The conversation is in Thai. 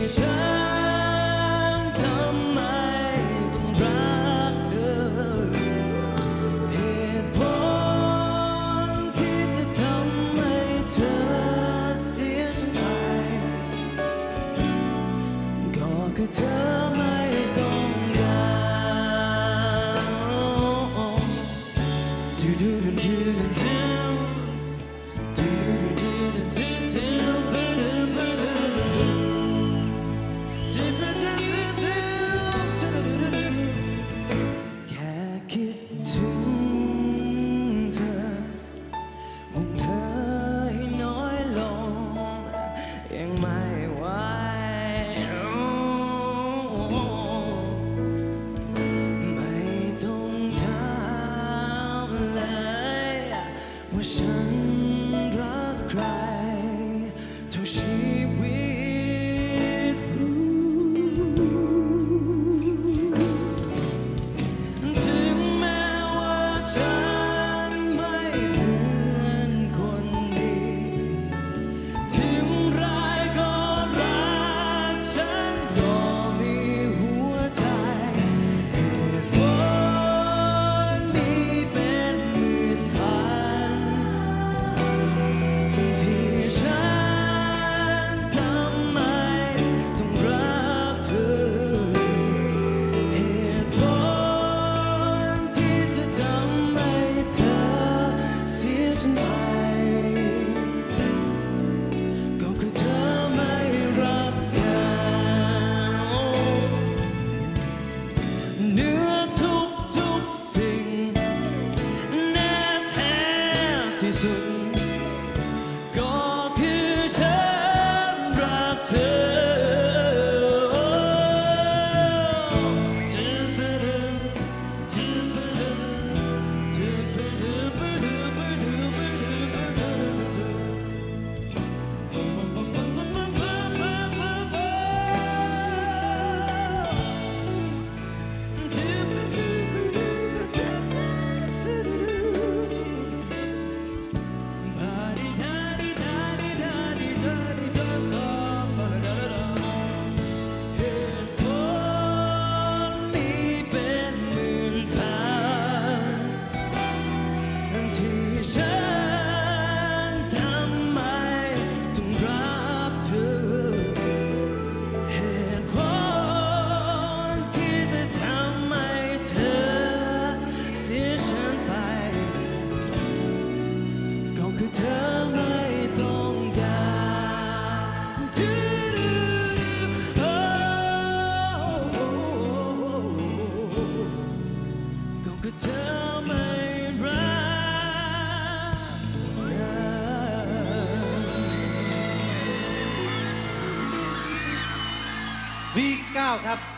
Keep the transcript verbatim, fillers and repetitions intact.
ฉันทำไมต้องรักเธอเหตุผลที่จะทำให้เธอเสียฉันไปก็คือเธอไม่ต้องการดูดูดูดูดูแค่คิดถึงเธอห่วงเธอให้น้อยลงยังไม่ไหวไม่ต้องถามเลยว่าฉันรักใครเท่าชีวิตถึงแม้ว่าฉันไม่เหมือนคนดีถึงร้ายก็รักฉันก็มีหัวใจเหตุผลมีเป็นหมื่นพันที่ฉันทำไมต้องรักเธอเหตุผลที่จะทำให้เธอเสียฉันไปก็คือเธอไม่รักกันเหนือทุกทุกสิ่งแน่แท้ที่สุดก็คือฉันรักเธอฉันทำไมต้องรักเธอเหตุผลที่จะทำให้เธอเสียฉันไปก็คือเธอไม่ต้องการก็คือเธอไม่รักวี เก้า ครับ